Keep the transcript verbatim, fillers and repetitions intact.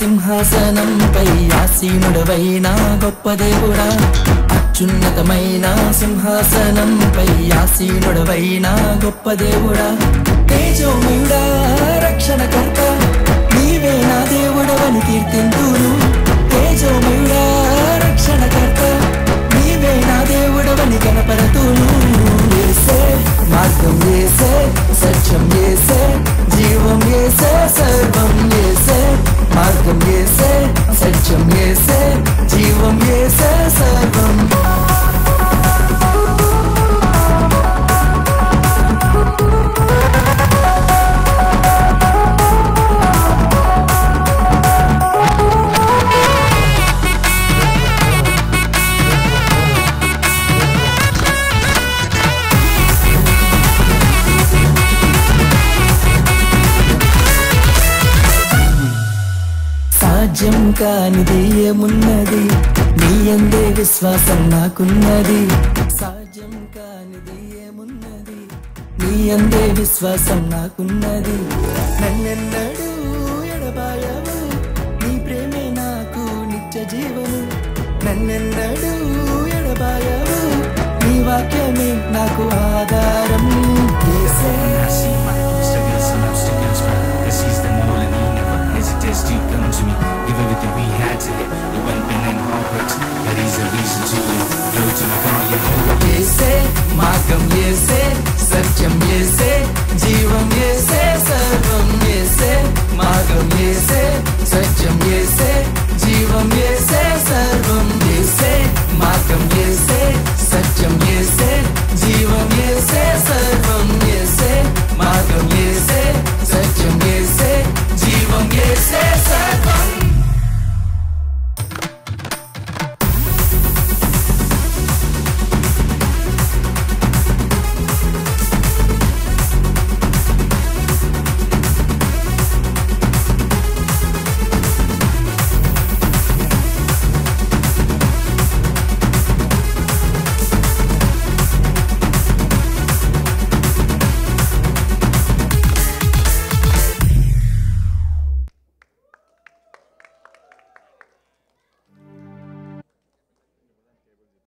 సింహాసనంపై ఆసీనుడవైన గొప్ప దేవుడా అత్యున్నతమైన సింహాసనంపై ఆసీనుడవైన గొప్ప దేవుడా తేజోమయుడా రక్షణకర్త నీవే నా దేవుడవని కీర్తింతును తేజోమయుడా రక్షణకర్త నీవే నా దేవుడవని కనపరతును యేసే మార్గం యేసే సత్యం యేసే జీవం యేసే సర్వం యేసే మార్గం యేసే సత్యం యేసే జీవం యేసే సర్వం సాధ్యం కానిది ఏమున్నది నీ యందే విశ్వాసం నాకున్నది సాధ్యం కానిది ఏమున్నది నీ యందే విశ్వాసం నాకున్నది నన్నెన్నడూ ఎడబాయవు నీ ప్రేమే నాకు నిత్య జీవము నన్నెన్నడూ ఎడబాయవు నీ వాక్యమే నాకు ఆధారం యేసే You come to me, give everything we had to get. You went been in heartbreaks, that is a reason to live. Flow to my God, yeah. Yese, margam Yese, satyam Yese, jeevam Yese, sarvam Yese, margam Yese.